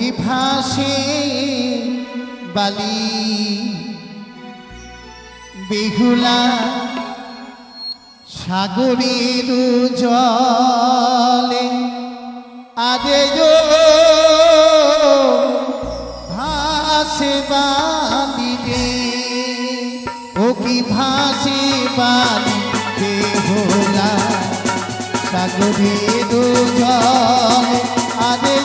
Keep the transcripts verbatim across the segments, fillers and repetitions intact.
কি ভাসে বালি বেহুলা সাগরের জলে আরে ভাসে বালি রে ও কি ভাসে বালি বেহুলা সাগরের জলে আরে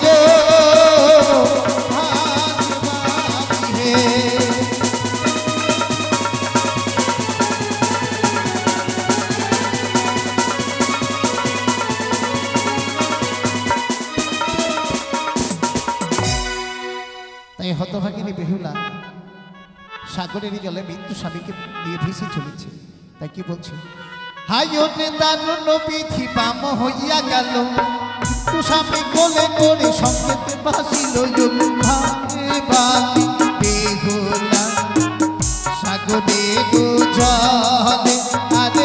তাই হতভাগিনী বেহুলা সাগরের জলে মৃত্যু স্বামীকে নিয়ে ভেসে চলেছে। তাই কি বলছে, হাইরে দারুণ বিধি বাম হইয়া গেল মৃত্যু স্বামী কোলে করে সঙ্গেতে ভাসিল বালি বেহুলা সাগরের জলে আরে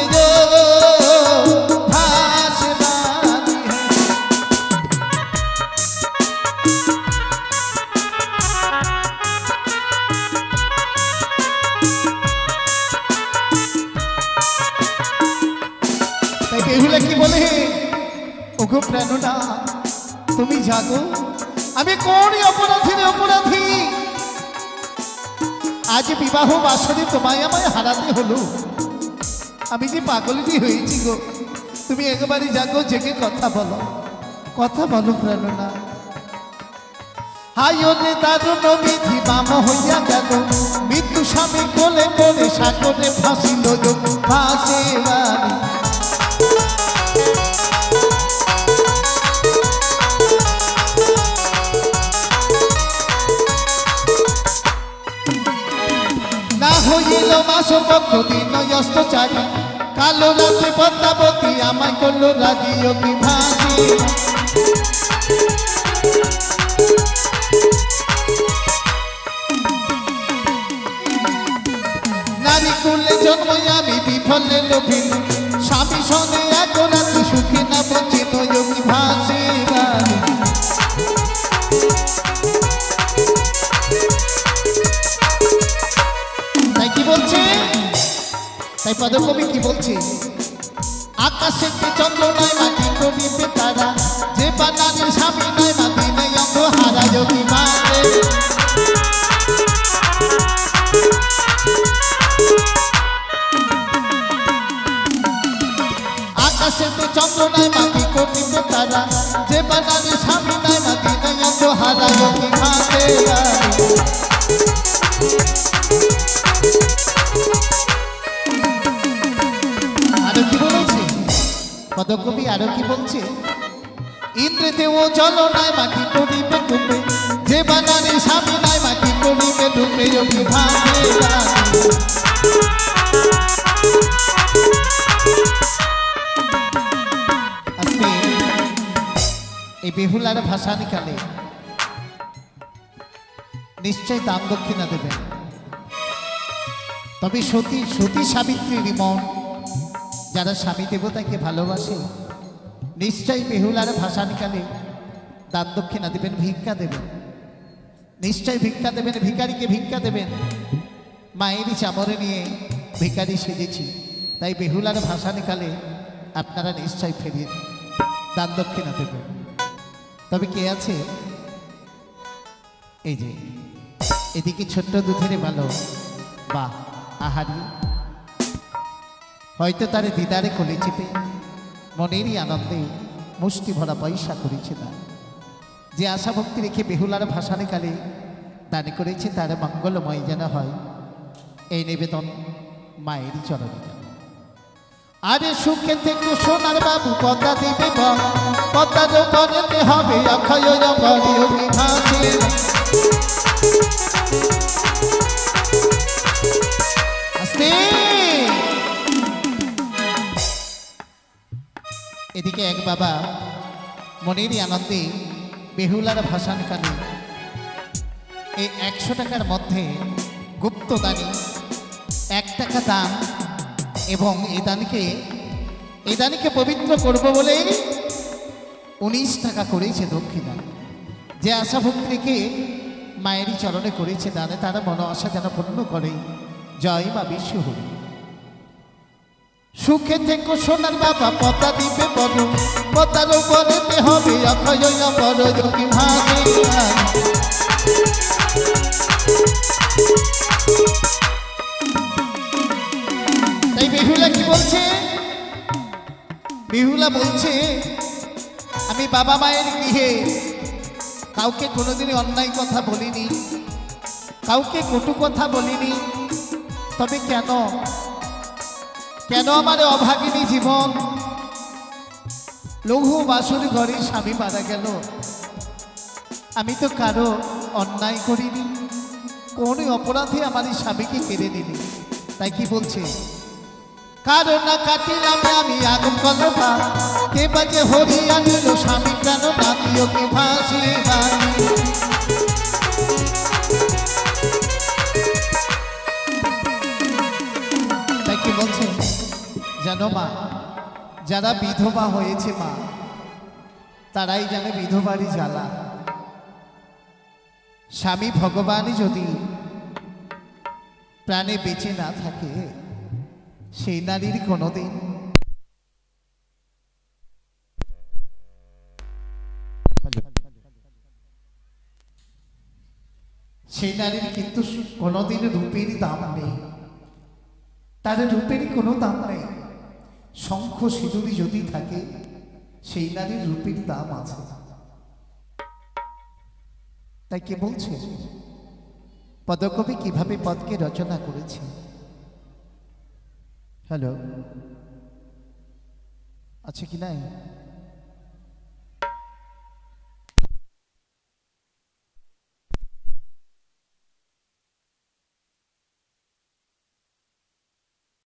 ভাসে বালি। তাই বেহুলা কি বলে, ওগো প্রাণনা তুমি জাগো, আমি কোন অপরাধীর অপরাধী, আজ বিবাহ বাসরে তোমায় আমায় হারাতে হলো, আমি যে পাগলটি হয়েছি গো, তুমি একবারই জাগো, জেগে কথা বলো, কথা বলো প্রাণনা। হাই ওরে দারুণ বিধি বাম হইয়া গেল মৃত্যু স্বামী কোলে কোলে সাগরে ভাসিল ভাসে বালি। না হইল মাস পক্ষ দিন অস্তচারী কালো রাত্রি পদ্মাবতী আমায় করলো রাজি ও কি ভাসি। নারী কুলে জন্ম আমি বিফলে লোভিল স্বামী সনে এক রাত্রি সুখী না বঞ্চিত কি ভাসি। তাই কি বলছে, তাই পদকবি কি বলছে, আকাশেতে চন্দ্র নয় মাটি করিবে তারা যে বানানের স্বামী নয় মাটি নেই অঙ্গ হারা যোগী মানে। আকাশেতে চন্দ্র নয় মাটি করিবে তারা যে বানানের স্বামী নয় মাটি নেই অঙ্গ হারা যোগী মানে। আরো কি বলেছে পদকবি, আরো কি বলছে, ইন্দ্রতে ও জল নাই মাটি করিবে ডুবে যে বানারে স্বামী নাই মাটি করিবে ডুবে যোগী ভাসে। আজকে এই বেহুলার ভাসানিকালে নিশ্চয় দান দক্ষিণা দেবেন, তবে সতী সতী সাবিত্রীর মন যারা স্বামী দেবতাকে ভালোবাসে নিশ্চয়ই বেহুলার ভাসানিকালে দান দক্ষিণা দেবেন, ভিক্ষা দেবেন, নিশ্চয় ভিক্ষা দেবেন, ভিখারিকে ভিক্ষা দেবেন। মায়েরই চামরে নিয়ে ভিখারি সেজেছি, তাই বেহুলার ভাসানিকালে আপনারা নিশ্চয় ফেরিয়ে দান দক্ষিণা দেবেন। তবে কে আছে, এই যে এদিকে ছোট্ট দুধের ভালো বা আহারি, হয়তো তারে দিদারে কোলে চেপে মনেরই আনন্দে মুষ্টি ভরা পয়সা করেছে না, যে আশা ভক্তি রেখে বেহুলার ভাসানিকালে দান করেছে তার মঙ্গলময় যেন হয়, এই নিবেদন মায়েরই চরণে। আরে সুখে থেকে সোনার বাবু পদ্মা দিবে পদ্মার উপরেতে হবে অক্ষয় ভাসে। এদিকে এক বাবা মনেরই আনন্দে বেহুলার ভাসানকালে এই একশো টাকার মধ্যে গুপ্তদানি এক টাকা দান এবং এই দানকে এই দানকে পবিত্র করব বলে উনিশ টাকা করেছে দক্ষিণা। যে আশা ভক্তিকে মায়েরই চরণে করেছে দানে তারা মন আশা যেন পূর্ণ করে। জয় মা বিশ্বহরি। সুখে থেকো সোনার বাবা পতা দিবে বড়, পতার উপরেতে হবে অক্ষয় বড় যোগী ভাবে। তাই বেহুলা কি বলছে? বেহুলা বলছে আমি বাবা মায়ের গৃহে কাউকে কোনোদিনই অন্যায় কথা বলিনি, কাউকে কটু কথা বলিনি। তবে কেন কেন আমার অভাগিনী জীবন? লঘু বাসুর ঘরে স্বামী মারা গেল, আমি তো কারো অন্যায় করিনি, কোন অপরাধে আমার এই স্বামীকে কেড়ে নিলি। তাই কি বলছে? কারণ না কাটিলাম আমি আগুন কলবা, কে বাজে হরিয়া নিল স্বামী প্রাণ নাতিও কে ভাসি বাড়ি। তাই কি বলছে জানো মা? যারা বিধবা হয়েছে মা, তারাই জানে বিধবারই জ্বালা। স্বামী ভগবানই যদি প্রাণে বেঁচে না থাকে, সেই নারীর কোনোদিন সেই নারীর কিন্তু কোনোদিন রূপের দাম নেই, তার রূপেরই কোনো দাম নেই। শঙ্খ সিঁদুরি যদি থাকে, সেই নারীর রূপের দাম আছে। তাই কে বলছে পদকবি কিভাবে পদকে রচনা করেছে? হ্যালো, আছে কি নাই?